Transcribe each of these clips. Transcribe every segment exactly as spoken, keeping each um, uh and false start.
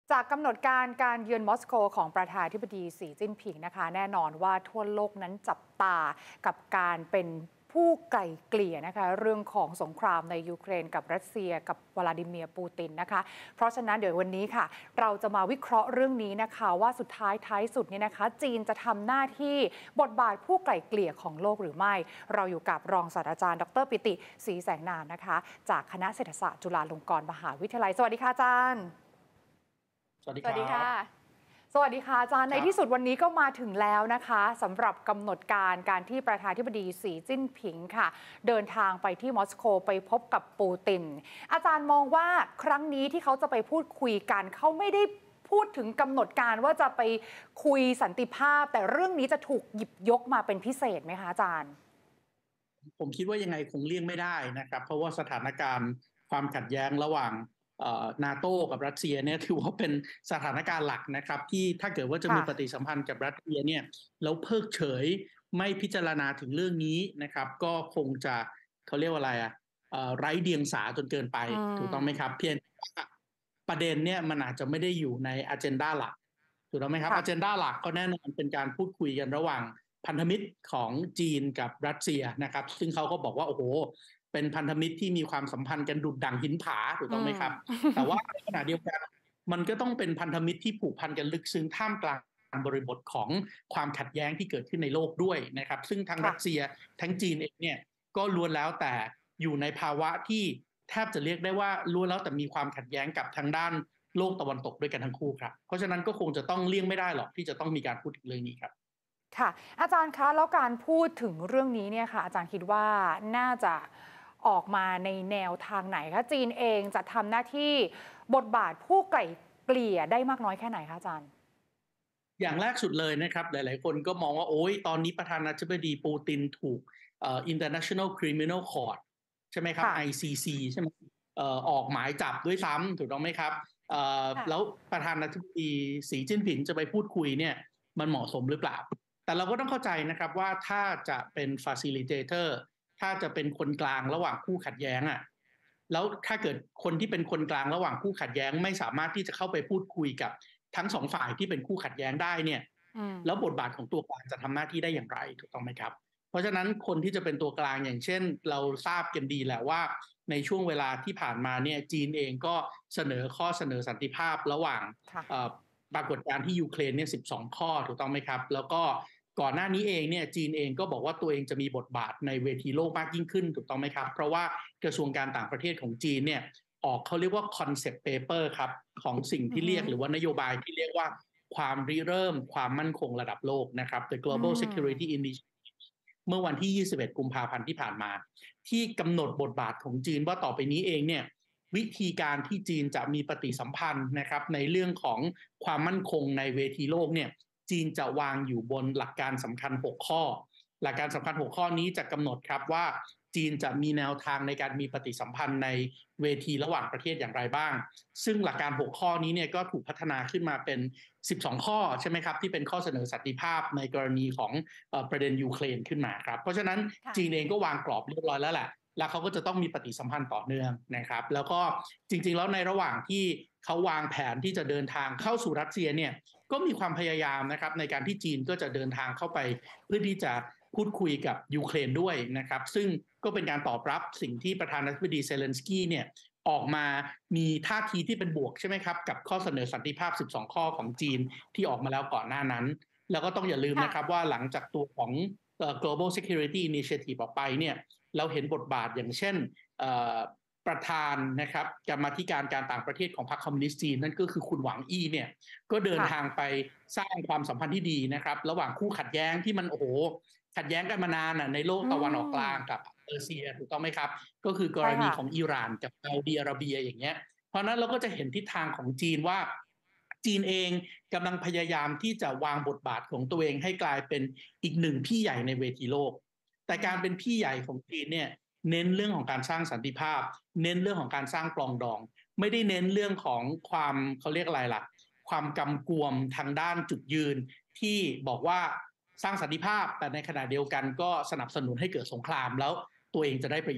จากกำหนดการการเยือนมอสโกของประธานาธิบดีสีจิ้นผิงนะคะแน่นอนว่าทั่วโลกนั้นจับตากับการเป็นผู้ไกล่เกลี่ยนะคะเรื่องของสงครามในยูเครนกับรัสเซียกับวลาดิเมียร์ปูตินนะคะเพราะฉะนั้นเดี๋ยววันนี้ค่ะเราจะมาวิเคราะห์เรื่องนี้นะคะว่าสุดท้ายท้ายสุดเนี่ยนะคะจีนจะทำหน้าที่บทบาทผู้ไกล่เกลี่ยของโลกหรือไม่เราอยู่กับรองศาสตราจารย์ดรปิติศรีแสงนามนะคะจากคณะเศรษฐศาสตร์จุฬาลงกรณ์มหาวิทยาลัยสวัสดีค่ะอาจารย์สวัสดีสวัสดีค่ะสวัสดีค่ะอาจารย์ในที่สุดวันนี้ก็มาถึงแล้วนะคะสำหรับกำหนดการการที่ประธานาธิบดีสีจิ้นผิงค่ะเดินทางไปที่มอสโกไปพบกับปูตินอาจารย์มองว่าครั้งนี้ที่เขาจะไปพูดคุยกันเขาไม่ได้พูดถึงกำหนดการว่าจะไปคุยสันติภาพแต่เรื่องนี้จะถูกหยิบยกมาเป็นพิเศษไหมคะอาจารย์ผมคิดว่ายังไงคงเลี่ยงไม่ได้นะครับเพราะว่าสถานการณ์ความขัดแย้งระหว่างนาโต้กับรัสเซียเนี่ยถือว่าเป็นสถานการณ์หลักนะครับที่ถ้าเกิดว่าจะมีปฏิสัมพันธ์กับรัสเซียเนี่ยแล้วเพิกเฉยไม่พิจารณาถึงเรื่องนี้นะครับก็คงจะเขาเรียกว่าอะไรอ่ะไร้เดียงสาจนเกินไปถูกต้องไหมครับเพียงประเด็นเนี่ยมันอาจจะไม่ได้อยู่ในอ เจนดา หลักถูกต้องไหมครับอ เจนดา หลักก็แน่นอนเป็นการพูดคุยกันระหว่างพันธมิตรของจีนกับรัสเซียนะครับซึ่งเขาก็บอกว่าโอ้โหเป็นพันธมิตรที่มีความสัมพันธ์กันดุจดั่งหินผาถูกต้องไหมครับแต่ว่าในขณะเดียวกันมันก็ต้องเป็นพันธมิตรที่ผูกพันกันลึกซึ้งท่ามกลางบริบทของความขัดแย้งที่เกิดขึ้นในโลกด้วยนะครับซึ่งทั้งรัสเซียทั้งจีนเองเนี่ยก็ล้วนแล้วแต่อยู่ในภาวะที่แทบจะเรียกได้ว่าล้วนแล้วแต่มีความขัดแย้งกับทางด้านโลกตะวันตกด้วยกันทั้งคู่ครับเพราะฉะนั้นก็คงจะต้องเลี่ยงไม่ได้หรอกที่จะต้องมีการพูดถึงเรื่องนี้ครับค่ะอาจารย์คะแล้วการพูดถึงเรื่องนี้เนี่ยค่ะอาจารย์คิดว่าน่าจะออกมาในแนวทางไหนคะจีนเองจะทำหน้าที่บทบาทผู้ไกล่เกลี่ยได้มากน้อยแค่ไหนคะอาจารย์อย่างแรกสุดเลยนะครับหลายๆคนก็มองว่าโอ้ยตอนนี้ประธานาธิบดีปูตินถูกเอ่อ International Criminal Court ใช่ไหมครับ ไอ ซี ซี ใช่ไหมเอ่อออกหมายจับด้วยซ้ำถูกต้องไหมครับเอ่อแล้วประธานาธิบดีสีจิ้นผิงจะไปพูดคุยเนี่ยมันเหมาะสมหรือเปล่าแต่เราก็ต้องเข้าใจนะครับว่าถ้าจะเป็น facilitator ถ้าจะเป็นคนกลางระหว่างคู่ขัดแย้งอ่ะแล้วถ้าเกิดคนที่เป็นคนกลางระหว่างคู่ขัดแย้งไม่สามารถที่จะเข้าไปพูดคุยกับทั้งสองฝ่ายที่เป็นคู่ขัดแย้งได้เนี่ยแล้วบทบาทของตัวกลางจะทำหน้าที่ได้อย่างไรถูกต้องไหมครับเพราะฉะนั้นคนที่จะเป็นตัวกลางอย่างเช่นเราทราบกันดีแหละว่าในช่วงเวลาที่ผ่านมาเนี่ยจีนเองก็เสนอข้อเสนอสันติภาพระหว่างปรากฏการณ์ที่ยูเครนเนี่ยสิบสองข้อถูกต้องไหมครับแล้วก็ก่อนหน้านี้เองเนี่ยจีนเองก็บอกว่าตัวเองจะมีบทบาทในเวทีโลกมากยิ่งขึ้นถูกต้องไหมครับเพราะว่ากระทรวงการต่างประเทศของจีนเนี่ยออกเขาเรียกว่า concept paper ครับของสิ่งที่เรียกหรือว่านโยบายที่เรียกว่าความริเริ่มความมั่นคงระดับโลกนะครับ The Global Security Initiative เมื่อวันที่ยี่สิบเอ็ดกุมภาพันธ์ที่ผ่านมาที่กำหนดบทบาทของจีนว่าต่อไปนี้เองเนี่ยวิธีการที่จีนจะมีปฏิสัมพันธ์นะครับในเรื่องของความมั่นคงในเวทีโลกเนี่ยจีนจะวางอยู่บนหลักการสำคัญหกข้อหลักการสำคัญหกข้อนี้จะกำหนดครับว่าจีนจะมีแนวทางในการมีปฏิสัมพันธ์ในเวทีระหว่างประเทศอย่างไรบ้างซึ่งหลักการหกข้อนี้เนี่ยก็ถูกพัฒนาขึ้นมาเป็นสิบสองข้อใช่ไหมครับที่เป็นข้อเสนอสันติภาพในกรณีของประเด็นยูเครนขึ้นมาครับเพราะฉะนั้นจีนเองก็วางกรอบเรียบร้อยแล้วแหละแล้วเขาก็จะต้องมีปฏิสัมพันธ์ต่อเนื่องนะครับแล้วก็จริงๆแล้วในระหว่างที่เขาวางแผนที่จะเดินทางเข้าสู่รัสเซียเนี่ยก็มีความพยายามนะครับในการที่จีนก็จะเดินทางเข้าไปเพื่อที่จะพูดคุยกับยูเครนด้วยนะครับซึ่งก็เป็นการตอบรับสิ่งที่ประธานาธิบดีเซเลนสกี้เนี่ยออกมามีท่าทีที่เป็นบวกใช่ไหมครับกับข้อเสนอสันติภาพสิบสองข้อของจีนที่ออกมาแล้วก่อนหน้านั้นแล้วก็ต้องอย่าลืมนะครับว่าหลังจากตัวของ global security initiative ออกไปเนี่ยเราเห็นบทบาทอย่างเช่นประธานนะครับกรรมาธิการการต่างประเทศของพรรคคอมมิวนิสต์จีนนั่นก็คือคุณหวังอี้เนี่ยก็เดินทางไปสร้างความสัมพันธ์ที่ดีนะครับระหว่างคู่ขัดแย้งที่มันโอ้โหขัดแย้งกันมานานในโลกตะวันออกกลางกับเปอร์เซียถูกต้องไหมครับก็คือกรณีของอิหร่านกับซาอุดิอาระเบียอย่างเงี้ยเพราะนั้นเราก็จะเห็นทิศทางของจีนว่าจีนเองกำลังพยายามที่จะวางบทบาทของตัวเองให้กลายเป็นอีกหนึ่งพี่ใหญ่ในเวทีโลกแต่การเป็นพี่ใหญ่ของจีนเนี่ยเน้นเรื่องของการสร้างสันติภาพเน้นเรื่องของการสร้างปลองดองไม่ได้เน้นเรื่องของความเขาเรียกอะไรล่ะความกำกวมทางด้านจุดยืนที่บอกว่าสร้างสันติภาพแต่ในขณะเดียวกันก็สนับสนุนให้เกิดสงครามแล้วตัวเองจะได้ประโยชน์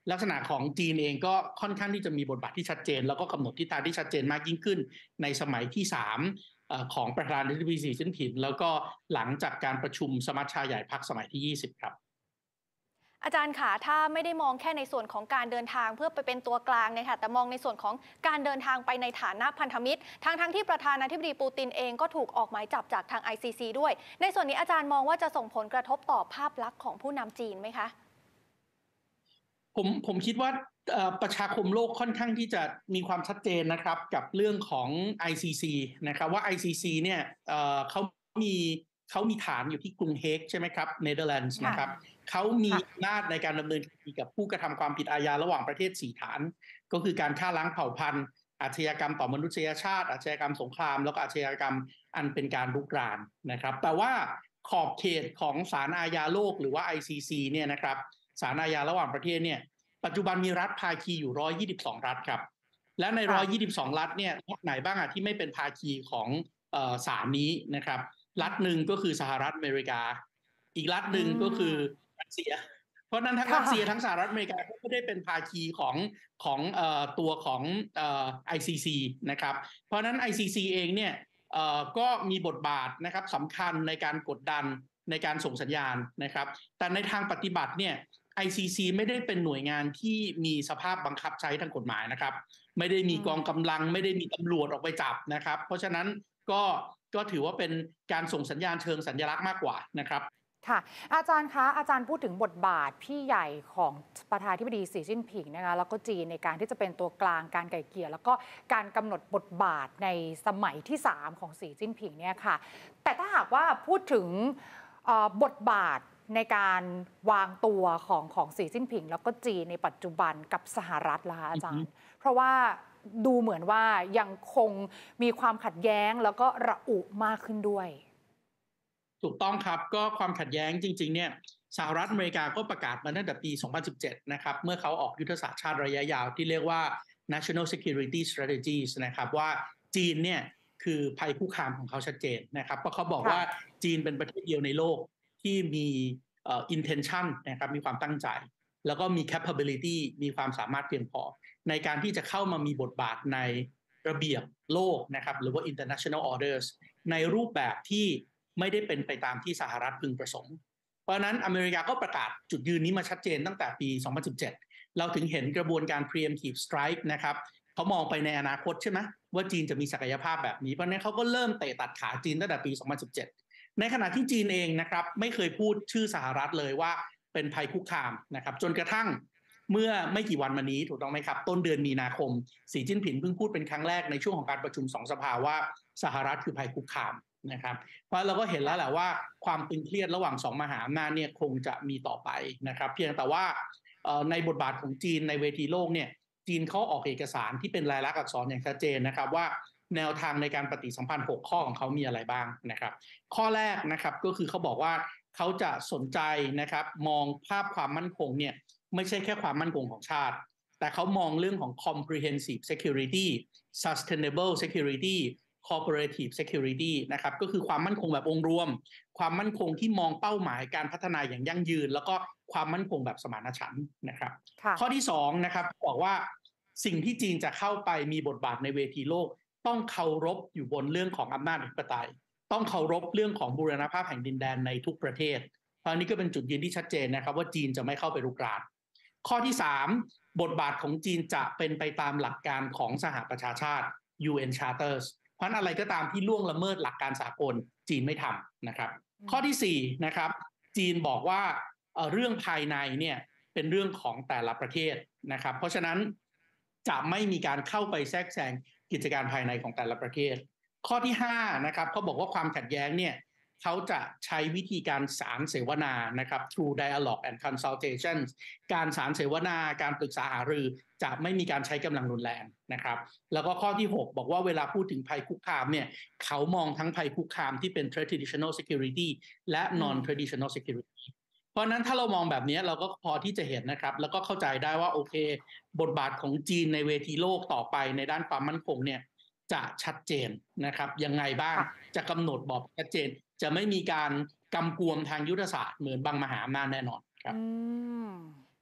ลักษณะของจีนเองก็ค่อนข้างที่จะมีบทบาทที่ชัดเจนแล้วก็กำหนดทิศทางที่ชัดเจนมากยิ่งขึ้นในสมัยที่สามของประธานาธิบดีสีจิ้นผิงแล้วก็หลังจากการประชุมสมัชชาใหญ่พรรคสมัยที่ยี่สิบครับอาจารย์คะถ้าไม่ได้มองแค่ในส่วนของการเดินทางเพื่อไปเป็นตัวกลางเนี่ยค่ะแต่มองในส่วนของการเดินทางไปในฐานะพันธมิตรทั้งทั้งที่ประธานาธิบดีปูตินเองก็ถูกออกหมายจับจากทาง ไอ ซี ซี ด้วยในส่วนนี้อาจารย์มองว่าจะส่งผลกระทบต่อภาพลักษณ์ของผู้นำจีนไหมคะผมผมคิดว่าประชาคมโลกค่อนข้างที่จะมีความชัดเจนนะครับกับเรื่องของ ไอ ซี ซี นะครับว่า ไอ ซี ซี เนี่ยเขามีเขามีฐานอยู่ที่กรุงเฮกใช่ไหมครับเนเธอร์แลนด์นะครับเขามีอำนาจในการดำเนินคดีกับผู้กระทำความผิดอาญาระหว่างประเทศสี่ฐานก็คือการฆ่าล้างเผ่าพันธุ์อาชญากรรมต่อมนุษยชาติอาชญากรรมสงครามแล้วก็อาชญากรรมอันเป็นการรุกรานนะครับแต่ว่าขอบเขตของศาลอาญาโลกหรือว่า ไอ ซี ซี เนี่ยนะครับศาลอาญาระหว่างประเทศเนี่ยปัจจุบันมีรัฐภาคีอยู่หนึ่งร้อยยี่สิบสองรัฐครับและในหนึ่งร้อยยี่สิบสองรัฐเนี่ยรัฐไหนบ้างอ่ะที่ไม่เป็นภาคีของเอ่อศาลนี้นะครับรัฐหนึ่งก็คือสหรัฐอเมริกาอีกรัฐหนึ่งก็คือรัสเซียเพราะนั้นทั้งรัสเซียทั้งสหรัฐอเมริกาก็ไม่ได้เป็นภาคีของของเอ่อตัวของเอ่อ ไอ ซี ซี นะครับเพราะนั้น ไอ ซี ซี เองเนี่ยเอ่อก็มีบทบาทนะครับสำคัญในการกดดันในการส่งสัญญาณนะครับแต่ในทางปฏิบัติเนี่ย ไอ ซี ซี ไม่ได้เป็นหน่วยงานที่มีสภาพบังคับใช้ทางกฎหมายนะครับไม่ได้มีกองกำลังไม่ได้มีตำรวจออกไปจับนะครับเพราะฉะนั้นก็ก็ถือว่าเป็นการส่งสัญญาณเชิงสัญลักษณ์มากกว่านะครับค่ะอาจารย์คะอาจารย์พูดถึงบทบาทพี่ใหญ่ของประธานาธิบดีสีจิ้นผิงนะคะแล้วก็จีนในการที่จะเป็นตัวกลางการไกล่เกลี่ยแล้วก็การกำหนดบทบาทในสมัยที่สามของสีจิ้นผิงเนี่ยค่ะแต่ถ้าหากว่าพูดถึงบทบาทในการวางตัวของของสีจิ้นผิงแล้วก็จีนในปัจจุบันกับสหรัฐล่ะคะอาจารย์เพราะว่าดูเหมือนว่ายังคงมีความขัดแย้งแล้วก็ระอุมากขึ้นด้วยถูกต้องครับก็ความขัดแย้งจริงๆเนี่ยสหรัฐอเมริกาก็ประกาศมาตั้งแต่ปีสองพันสิบเจ็ดนะครับเมื่อเขาออกยุทธศาสตร์ชาติระยะยาวที่เรียกว่า national security strategies นะครับว่าจีนเนี่ยคือภัยคุกคามของเขาชัดเจนนะครับเพราะเขาบอกว่าจีนเป็นประเทศเดียวในโลกที่มีเอ่อ intention นะครับมีความตั้งใจแล้วก็มี capability มีความสามารถเพียงพอในการที่จะเข้ามามีบทบาทในระเบียบโลกนะครับหรือว่า international orders ในรูปแบบที่ไม่ได้เป็นไปตามที่สหรัฐพึงประสงค์เพราะนั้นอเมริกาก็ประกาศจุดยืนนี้มาชัดเจนตั้งแต่ปีสองพันสิบเจ็ดเราถึงเห็นกระบวนการ preemptive strike นะครับเขามองไปในอนาคตใช่ไหมว่าจีนจะมีศักยภาพแบบนี้เพราะนั้นเขาก็เริ่มเตะตัดขาจีนตั้งแต่ปีสองพันสิบเจ็ดในขณะที่จีนเองนะครับไม่เคยพูดชื่อสหรัฐเลยว่าเป็นภัยคุกคามนะครับจนกระทั่งเมื่อไม่กี่วันมานี้ถูกต้องไหมครับต้นเดือนมีนาคมสีจิ้นผิงเพิ่งพูดเป็นครั้งแรกในช่วงของการประชุมสองสภาว่าสหรัฐคือภัยคุกคามนะครับเพราะเราก็เห็นแล้วแหละว่าความตึงเครียดระหว่างสองมหาอำนาจเนี่ยคงจะมีต่อไปนะครับเพียงแต่ว่าในบทบาทของจีนในเวทีโลกเนี่ยจีนเขาออกเอกสารที่เป็นลายลักษณ์อักษรอย่างชัดเจนนะครับว่าแนวทางในการปฏิสัมพันธ์หกข้อของเขามีอะไรบ้างนะครับข้อแรกนะครับก็คือเขาบอกว่าเขาจะสนใจนะครับมองภาพความมั่นคงเนี่ยไม่ใช่แค่ความมั่นคงของชาติแต่เขามองเรื่องของ comprehensive security sustainable security cooperative security นะครับก็คือความมั่นคงแบบองค์รวมความมั่นคงที่มองเป้าหมายการพัฒนาอย่างยั่งยืนแล้วก็ความมั่นคงแบบสมานฉันท์นะครับข้อที่สองนะครับบอกว่าสิ่งที่จีนจะเข้าไปมีบทบาทในเวทีโลกต้องเคารพอยู่บนเรื่องของอำนาจอธิปไตยต้องเคารพเรื่องของบูรณภาพแห่งดินแดนในทุกประเทศเพราะนี้ก็เป็นจุดยืนที่ชัดเจนนะครับว่าจีนจะไม่เข้าไปรุกรานข้อที่สามบทบาทของจีนจะเป็นไปตามหลักการของสหประชาชาติ ยู เอ็น Chartersเพราะอะไรก็ตามที่ล่วงละเมิดหลักการสากลจีนไม่ทำนะครับข้อที่สี่นะครับจีนบอกว่า เอ่อ เรื่องภายในเนี่ยเป็นเรื่องของแต่ละประเทศนะครับเพราะฉะนั้นจะไม่มีการเข้าไปแทรกแซงกิจการภายในของแต่ละประเทศข้อที่ห้านะครับเขาบอกว่าความขัดแย้งเนี่ยเขาจะใช้วิธีการสารเสวนานะครับ through dialogue and consultations การสารเสวนาการปรึกษาหารือจะไม่มีการใช้กำลังรุนแรงนะครับแล้วก็ข้อที่หกบอกว่าเวลาพูดถึงภัยคุกคามเนี่ยเขามองทั้งภัยคุกคามที่เป็น traditional security และ non traditional security เพราะนั้นถ้าเรามองแบบนี้เราก็พอที่จะเห็นนะครับแล้วก็เข้าใจได้ว่าโอเคบทบาทของจีนในเวทีโลกต่อไปในด้านความมั่นคงเนี่ยจะชัดเจนนะครับยังไงบ้างจะกำหนดบอกชัดเจนจะไม่มีการกำกวมทางยุทธศาสตร์เหมือนบางมหาอำนาจแน่นอนครับ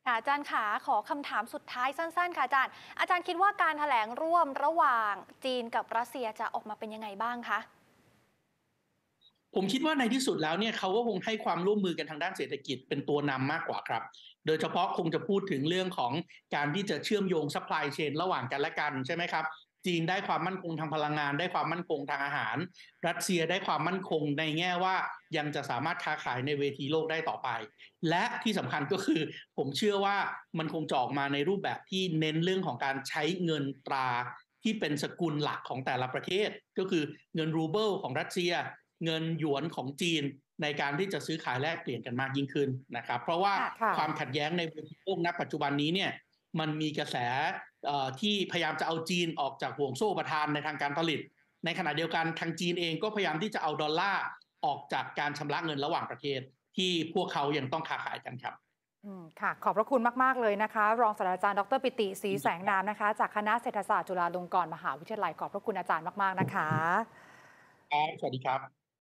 ค่ะอาจารย์ขาขอคำถามสุดท้ายสั้นๆค่ะอาจารย์อาจารย์คิดว่าการแถลงร่วมระหว่างจีนกับรัสเซียจะออกมาเป็นยังไงบ้างคะผมคิดว่าในที่สุดแล้วเนี่ยเขาก็คงให้ความร่วมมือกันทางด้านเศรษฐกิจเป็นตัวนำมากกว่าครับโดยเฉพาะคงจะพูดถึงเรื่องของการที่จะเชื่อมโยงซัพพลายเชนระหว่างกันและกันใช่ไหมครับจีนได้ความมั่นคงทางพลังงานได้ความมั่นคงทางอาหารรัสเซียได้ความมั่นคงในแง่ว่ายังจะสามารถค้าขายในเวทีโลกได้ต่อไปและที่สำคัญก็คือผมเชื่อว่ามันคงจะออกมาในรูปแบบที่เน้นเรื่องของการใช้เงินตราที่เป็นสกุลหลักของแต่ละประเทศก็คือเงินรูเบิลของรัสเซียเงินหยวนของจีนในการที่จะซื้อขายแลกเปลี่ยนกันมากยิ่งขึ้นนะครับเพราะว่าความขัดแย้งในเวทีโลกณปัจจุบันนี้เนี่ยมันมีกระแสที่พยายามจะเอาจีนออกจากห่วงโซ่อุปทานในทางการผลิตในขณะเดียวกันทางจีนเองก็พยายามที่จะเอาดอลลาร์ออกจากการชำระเงินระหว่างประเทศที่พวกเขายังต้องค้าขายกันครับค่ะขอบพระคุณมากๆเลยนะคะรองศาสตราจารย์ดรปิติศรีแสงนามนะคะจากคณะเศรษฐศาสตร์จุฬาลงกรณ์มหาวิทยาลัยขอบพระคุณอาจารย์มากๆนะคะสวัสดีครับ